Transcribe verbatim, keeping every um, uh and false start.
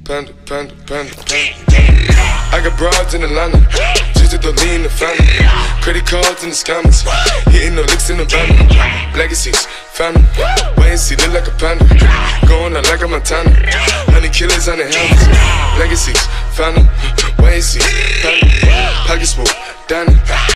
panda, panda, panda, panda. I got broads in Atlanta, just to lean the family. Credit cards in the scammers, hitting no licks in the van. Legacies, family, wait and see, look like a panda. Going out like a Montana, honey killers on the helmets. Legacies, family, wait and see, panda. Pockets full, Danny.